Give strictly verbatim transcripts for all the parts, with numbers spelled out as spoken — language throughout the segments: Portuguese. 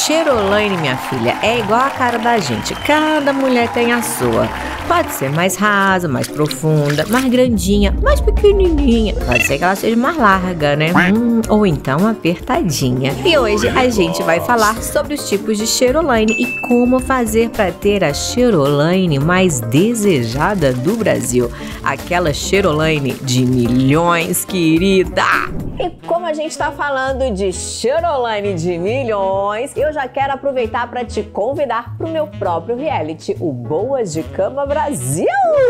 Cheirolaine, minha filha, é igual a cara da gente. Cada mulher tem a sua. Pode ser mais rasa, mais profunda, mais grandinha, mais pequenininha. Pode ser que ela seja mais larga, né? Hum, ou então apertadinha. E hoje a gente vai falar sobre os tipos de Cheirolaine e como fazer para ter a Cheirolaine mais desejada do Brasil. Aquela Cheirolaine de milhões, querida! E como a gente tá falando de Cheirolaine de milhões, eu já quero aproveitar para te convidar pro meu próprio reality, o Boas de Cama Brasil!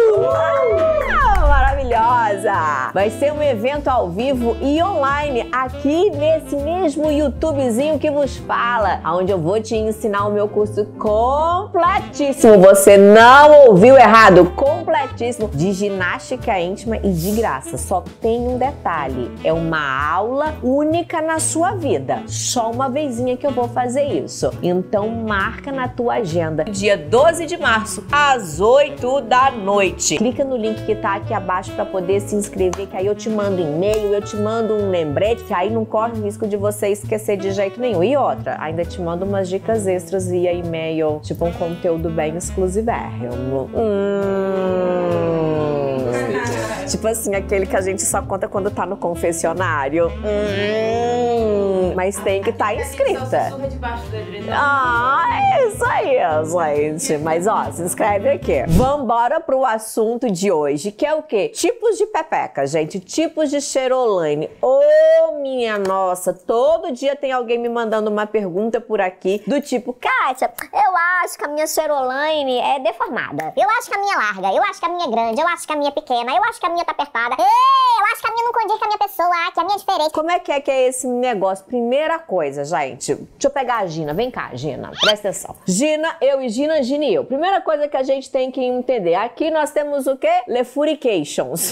Ah, maravilhosa! Vai ser um evento ao vivo e online aqui nesse mesmo YouTubezinho que vos fala, onde eu vou te ensinar o meu curso completíssimo. Você não ouviu errado, completíssimo, de ginástica íntima e de graça. Só tem um detalhe, é uma aula única na sua vida. Só uma vezinha que eu vou fazer isso. Então marca na tua agenda. Dia doze de março, às oito da noite. Clica no link que tá aqui abaixo para poder se inscrever, que aí eu te mando e-mail, eu te mando um lembrete, que aí não corre o risco de você esquecer de jeito nenhum. E outra, ainda te mando umas dicas extras via e-mail, tipo um conteúdo bem exclusivérrimo. Hum... Tipo assim, aquele que a gente só conta quando tá no confessionário. Hum, mas tem que estar tá inscrita. Ah, é isso aí, gente. Mas ó, se inscreve aqui. Vambora pro assunto de hoje, que é o quê? Tipos de pepeca, gente. Tipos de Cheirolaine. Ô, oh, minha nossa, todo dia tem alguém me mandando uma pergunta por aqui do tipo: Kátia, eu acho que a minha Cheirolaine é deformada. Eu acho que a minha é larga. Eu acho que a minha é grande. Eu acho que a minha é pequena. Eu acho que a minha tá apertada. Ei, eu acho que a minha não condiz com a minha pessoa, que a minha é diferente. Como é que é que é esse negócio? Primeira coisa, gente, deixa eu pegar a Gina. Vem cá, Gina, presta atenção. Gina, eu e Gina, Gina e eu. Primeira coisa que a gente tem que entender. Aqui nós temos o quê? Lefurications.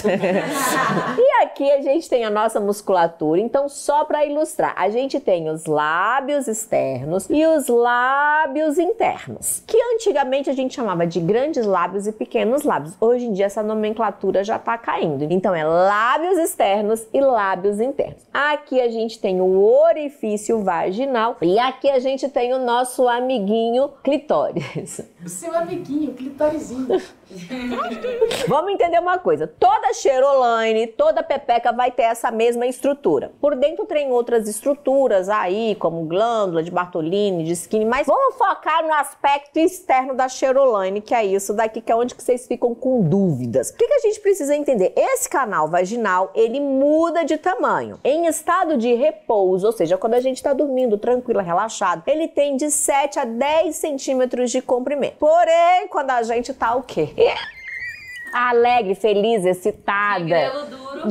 E aqui a gente tem a nossa musculatura. Então, só pra ilustrar, a gente tem os lábios externos e os lábios internos, que antigamente a gente chamava de grandes lábios e pequenos lábios. Hoje em dia essa nomenclatura já tá caindo. Então é lábios externos e lábios internos. Aqui a gente tem o orifício vaginal e aqui a gente tem o nosso amiguinho clitóris. O seu amiguinho, clitorizinho. Vamos entender uma coisa. Toda Cheirolaine, toda pepeca vai ter essa mesma estrutura. Por dentro tem outras estruturas aí, como glândula de Bartolini, de Skinny, mas vamos focar no aspecto externo da Cheirolaine, que é isso daqui, que é onde que vocês ficam com dúvidas. O que, que a gente precisa entender? Esse canal vaginal, ele muda de tamanho. Em estado de repouso, ou seja, quando a gente está dormindo tranquilo, relaxado, ele tem de sete a dez centímetros de comprimento. Porém, quando a gente tá o quê? Alegre, feliz, excitada. Grelo duro. De...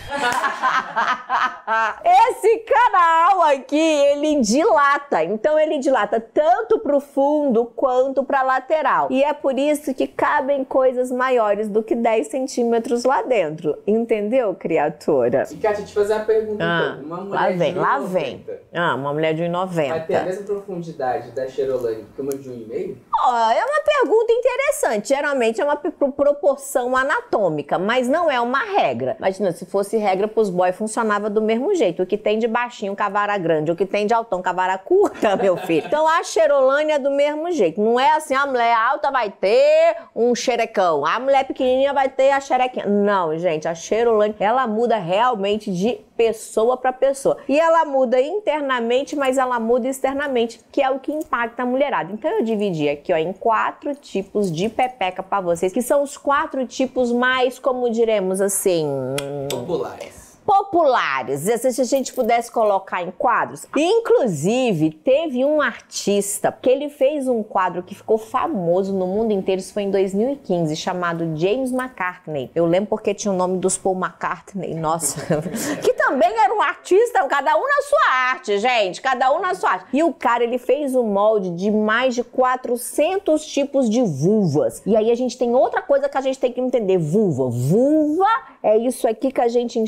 Esse canal aqui, ele dilata. Então ele dilata tanto pro fundo quanto pra lateral. E é por isso que cabem coisas maiores do que dez centímetros lá dentro. Entendeu, criatura? E Kátia, te fazer uma pergunta Ah, então. Uma mulher lá vem, de lá um e vem. noventa, Ah, uma mulher de um e noventa. vai ter a mesma profundidade da Cheirolaine que uma de um e meio? Oh, é uma pergunta interessante. Geralmente é uma proporção anatômica, mas não é uma regra. Imagina, se fosse regra pros boys, funcionava do mesmo jeito. O que tem de baixinho, cavara grande. O que tem de altão, cavara curta, meu filho. Então a Cheirolaine é do mesmo jeito. Não é assim, a mulher alta vai ter um xerecão, a mulher pequenininha vai ter a xerequinha. Não, gente, a Cheirolaine, ela muda realmente de pessoa para pessoa. E ela muda internamente, mas ela muda externamente, que é o que impacta a mulherada. Então eu dividi aqui, ó, em quatro tipos de pepeca para vocês, que são os quatro tipos mais, como diremos assim, Populares. populares, se a gente pudesse colocar em quadros. Inclusive, teve um artista que ele fez um quadro que ficou famoso no mundo inteiro, isso foi em dois mil e quinze, chamado James McCartney. Eu lembro porque tinha o nome dos Paul McCartney, nossa, que também era um artista, cada um na sua arte, gente, cada um na sua arte. E o cara, ele fez um molde de mais de quatrocentos tipos de vulvas. E aí a gente tem outra coisa que a gente tem que entender, vulva. Vulva é isso aqui que a gente enxerga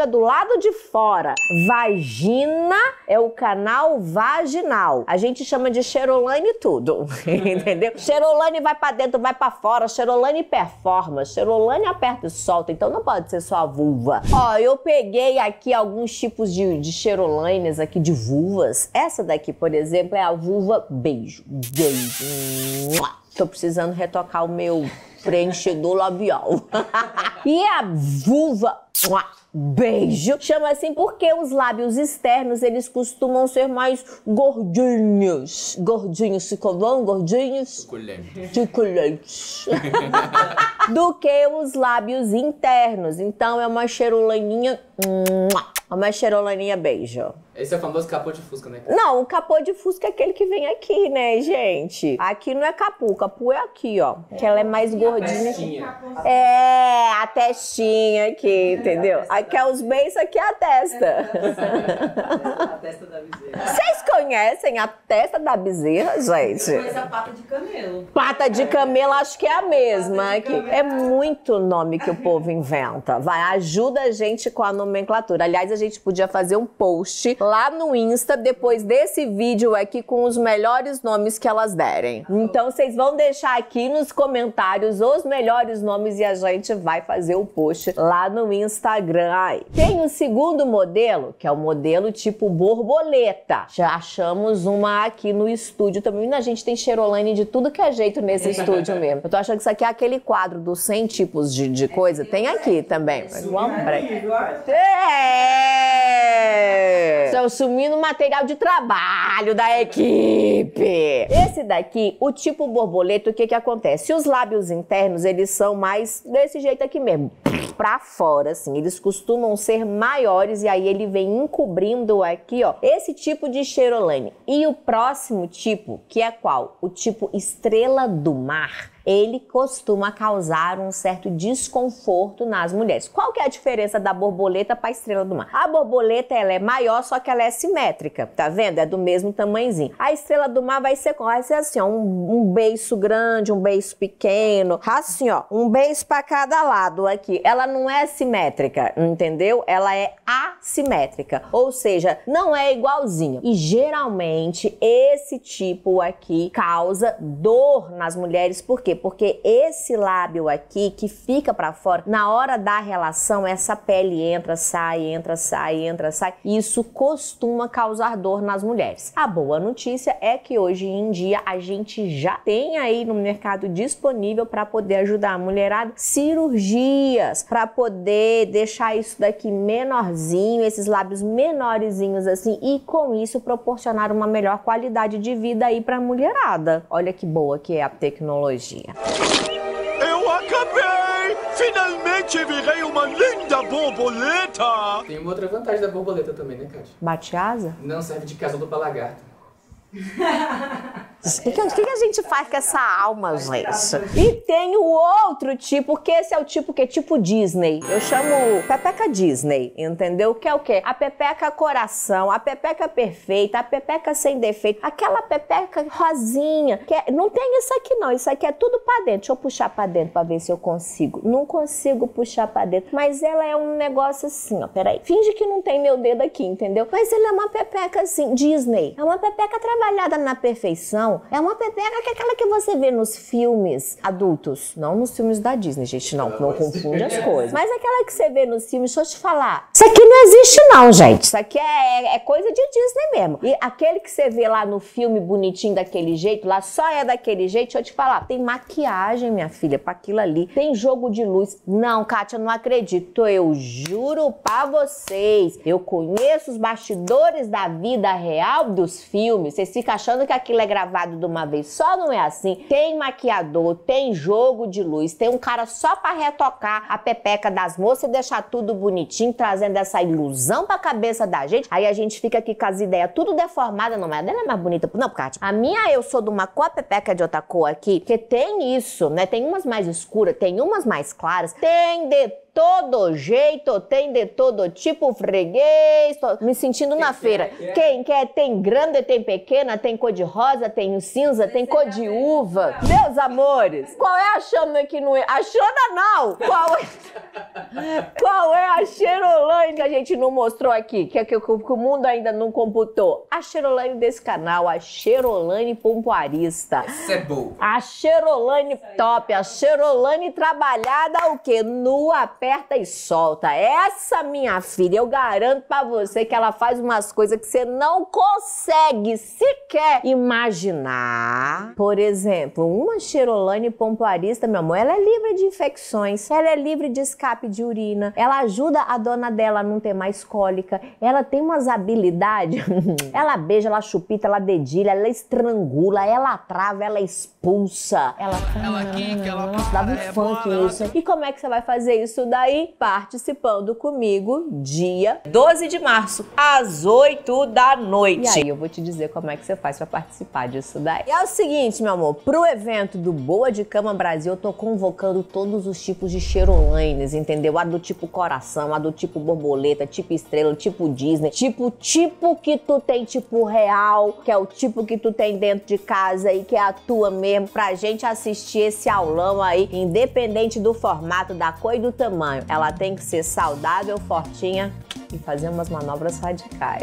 do lado de fora. Vagina é o canal vaginal. A gente chama de Xerolane tudo, entendeu? Xerolane vai pra dentro, vai pra fora. Xerolane performa. Xerolane aperta e solta. Então não pode ser só a vulva. Ó, eu peguei aqui alguns tipos de, de Xerolanes aqui, de vulvas. Essa daqui, por exemplo, é a vulva beijo. Beijo. Tô precisando retocar o meu preenchedor labial. E a vulva beijo chama assim porque os lábios externos, eles costumam ser mais gordinhos. Gordinhos, ficou bom? Gordinhos? Suculento. Suculentos. Do que os lábios internos. Então é uma xerolaninha, uma xerolaninha beijo. Esse é o famoso capô de fusca, né? Não, o capô de fusca é aquele que vem aqui, né, gente? Aqui não é capô, o capô é aqui, ó. Que ela é mais gordinha. Testinha. É, a testinha aqui, entendeu? Aqui é os beiços, aqui é a testa. A testa da bezerra. Vocês conhecem a testa da bezerra, gente? Mas a pata de camelo. Pata de camelo, acho que é a mesma. Aqui. É muito nome que o povo inventa. Vai, ajuda a gente com a nomenclatura. Aliás, a gente podia fazer um post lá no Insta, depois desse vídeo aqui, com os melhores nomes que elas derem. Então, vocês vão deixar aqui nos comentários os melhores nomes e a gente vai fazer o post lá no Instagram. Aí. Tem o segundo modelo, que é o modelo tipo borboleta. Já achamos uma aqui no estúdio também. A gente tem Xerolane de tudo que é jeito nesse estúdio mesmo. Eu tô achando que isso aqui é aquele quadro dos cem tipos de, de coisa. Tem aqui também. Igual é! Estão sumindo o material de trabalho da equipe. Esse daqui, o tipo borboleta, o que que acontece? Os lábios internos, eles são mais desse jeito aqui mesmo, pra fora, assim. Eles costumam ser maiores e aí ele vem encobrindo aqui, ó, esse tipo de Xerolane. E o próximo tipo, que é qual? O tipo estrela do mar. Ele costuma causar um certo desconforto nas mulheres. Qual que é a diferença da borboleta para a estrela do mar? A borboleta, ela é maior, só que ela é simétrica, tá vendo? É do mesmo tamanhozinho. A estrela do mar vai ser, vai ser assim, ó, um, um beiço grande, um beiço pequeno, assim, ó, um beiço para cada lado aqui. Ela não é simétrica, entendeu? Ela é assimétrica, ou seja, não é igualzinha. E geralmente esse tipo aqui causa dor nas mulheres, por quê? Porque esse lábio aqui que fica pra fora, na hora da relação, essa pele entra, sai, entra, sai, entra, sai. Isso costuma causar dor nas mulheres. A boa notícia é que hoje em dia a gente já tem aí no mercado disponível para poder ajudar a mulherada cirurgias, para poder deixar isso daqui menorzinho, esses lábios menorzinhos assim, e com isso proporcionar uma melhor qualidade de vida aí pra mulherada. Olha que boa que é a tecnologia. Eu acabei! Finalmente virei uma linda borboleta! Tem uma outra vantagem da borboleta também, né, Kátia? Bate asa? Não serve de casulo pra lagarta. O que, que, que a gente faz com essa alma, gente? E tem o outro tipo, que esse é o tipo que é tipo Disney. Eu chamo pepeca Disney, entendeu? Que é o quê? A pepeca coração, a pepeca perfeita, a pepeca sem defeito, aquela pepeca rosinha. Que é, não tem isso aqui não, isso aqui é tudo pra dentro. Deixa eu puxar pra dentro pra ver se eu consigo. Não consigo puxar pra dentro, mas ela é um negócio assim, ó, peraí. Finge que não tem meu dedo aqui, entendeu? Mas ela é uma pepeca assim, Disney. É uma pepeca trabalhada na perfeição. É uma pepeca que é aquela que você vê nos filmes adultos. Não nos filmes da Disney, gente. Não, não confunde as coisas. Mas aquela que você vê nos filmes, deixa eu te falar. Isso aqui não existe não, gente. Isso aqui é, é coisa de Disney mesmo. E aquele que você vê lá no filme bonitinho daquele jeito, lá só é daquele jeito, deixa eu te falar. Tem maquiagem, minha filha, pra aquilo ali. Tem jogo de luz. Não, Kátia, eu não acredito. Eu juro pra vocês. Eu conheço os bastidores da vida real dos filmes. Vocês ficam achando que aquilo é gravado de uma vez só, não é assim. Tem maquiador, tem jogo de luz, tem um cara só pra retocar a pepeca das moças e deixar tudo bonitinho, trazendo essa ilusão pra cabeça da gente. Aí a gente fica aqui com as ideias tudo deformadas. Não, mas ela é mais bonita. Não, Kátia, a minha eu sou de uma cor, a pepeca de outra cor aqui, porque tem isso, né? Tem umas mais escuras, tem umas mais claras, tem de todo jeito, tem de todo tipo, freguês, tô me sentindo na feira. Quem quer, tem grande, tem pequena, tem cor de rosa, tem cinza, tem cor de uva. Meus amores, qual é a Xana que não é? A Xana não! Qual é, qual é a Xerolane que a gente não mostrou aqui? Que, que, que o mundo ainda não computou? A Xerolane desse canal, a Xerolane Pompoarista. Essa é boa. A Xerolane top, a Xerolane trabalhada o quê? No aperta e solta. Essa, minha filha, eu garanto pra você que ela faz umas coisas que você não consegue sequer imaginar. Por exemplo, uma Xerolane Pompoarista, meu amor, ela é livre de infecções, ela é livre de escape de urina, ela ajuda a dona dela a não ter mais cólica, ela tem umas habilidades, ela beija, ela chupita, ela dedilha, ela estrangula, ela trava, ela expulsa, ela... Ela quica, ela Nossa, dava um para, é funk boa, isso. E como é que você vai fazer isso daí? Participando comigo dia doze de março, às oito da noite. E aí eu vou te dizer como é que você faz pra participar disso daí. E é o seguinte, meu amor, pro evento do Boa de Cama Brasil, eu tô convocando todos os tipos de Xerolanes, entendeu? A do tipo coração, a do tipo borboleta, tipo estrela, tipo Disney, tipo tipo que tu tem tipo real, que é o tipo que tu tem dentro de casa e que é a tua mesmo, pra gente assistir esse aulão aí, independente do formato, da cor e do tamanho. Ela tem que ser saudável, fortinha e fazer umas manobras radicais.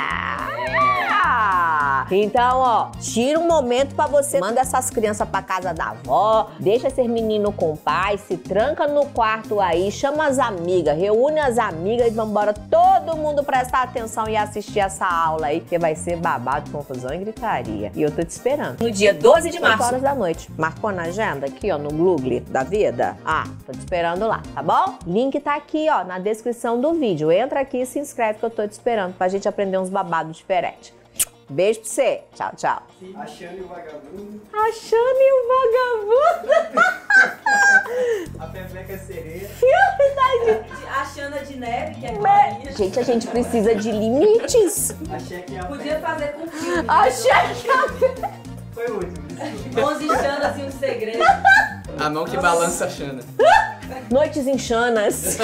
Ah! Então, ó, tira um momento pra você, manda essas crianças pra casa da avó, deixa esses meninos com o pai, se tranca no quarto aí, chama as amigas, reúne as amigas e vambora todo mundo prestar atenção e assistir essa aula aí, que vai ser babado, confusão e gritaria. E eu tô te esperando. No dia doze de março, oito horas da noite. Marcou na agenda aqui, ó, no Google da vida? Ah, tô te esperando lá, tá bom? Link tá aqui, ó, na descrição do vídeo. Entra aqui e se inscreve que eu tô te esperando pra gente aprender uns babados diferentes. Beijo pra você. Tchau, tchau. A Xana e o vagabundo. A Xana e o vagabundo. A Pepeca Sereia. Verdade. A Xana de Neve, que é Maria. Gente, a gente precisa de limites. A Cheque e a Podia fazer com filme. A Xana. Foi o último. onze Xanas e um segredo. A mão que balança a Xana. Noites em Xanas.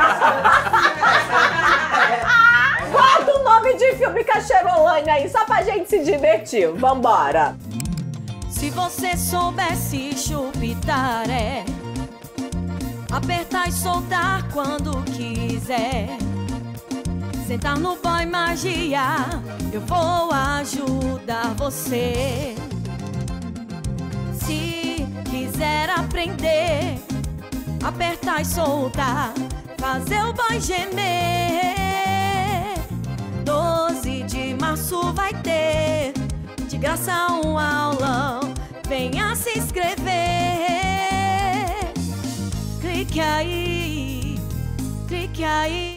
Bota o nome de filme com a Xerolane aí, só pra gente se divertir. Vambora. Se você soubesse chupitar, é apertar e soltar quando quiser. Sentar no boy magia, eu vou ajudar você. Se quiser aprender, apertar e soltar, fazer o boy gemer. doze de março vai ter de graça um aulão. Venha se inscrever. Clique aí, clique aí.